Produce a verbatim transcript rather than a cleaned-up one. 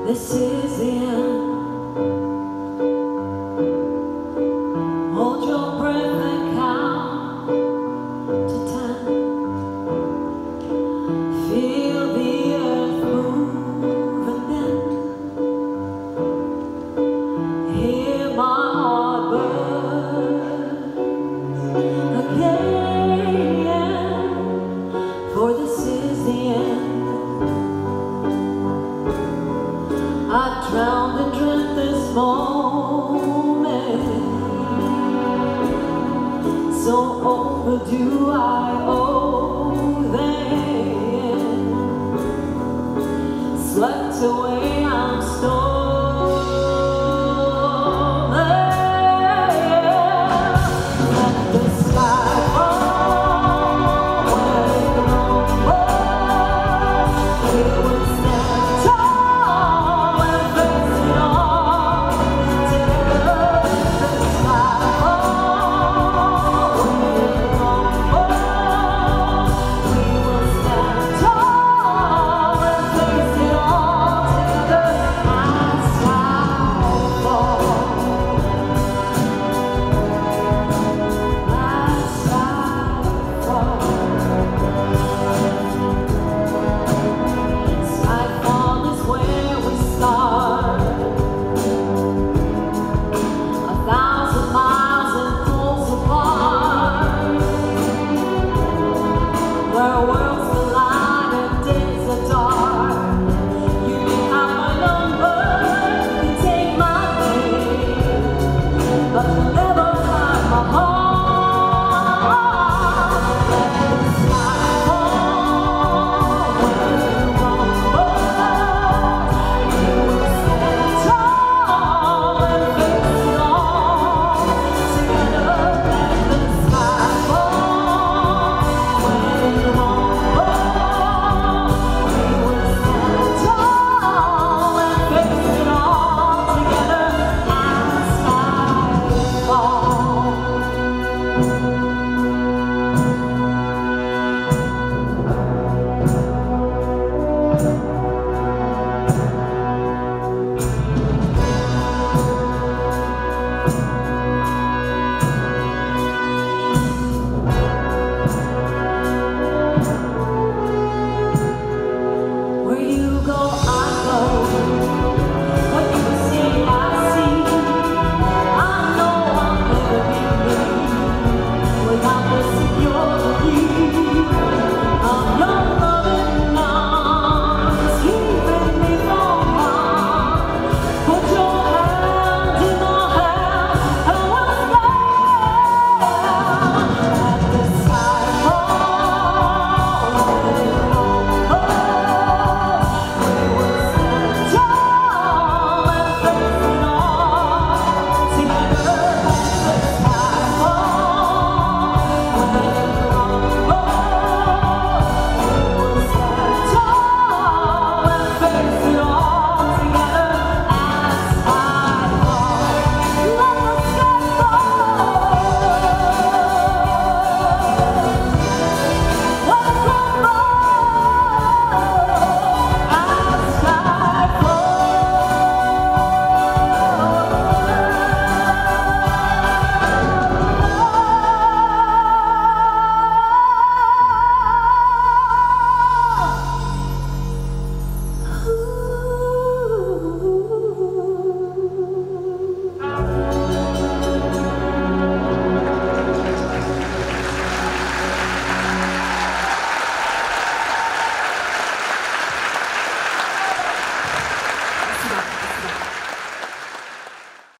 This is the end. Hold your breath and count to ten. Feel the earth move and then hear my heart burn again. For this is the end. I drowned and dreamt this moment, so overdue I owe them. Swept away, I'm stolen. Let the sky fall where it was. We will stand tall and face it all together. Let the sky fall where it was. We will stand tall and face it all together. As skyfall, as skyfall. Skyfall is where we start. A thousand miles and poles apart, where worlds collide and days are dark. You may have my number, you take my name, but you'll never have my heart. Let the sky fall where it was. We will stand tall and face it all together. Let the sky fall where it was. We will stand tall and face it all together. As skyfall.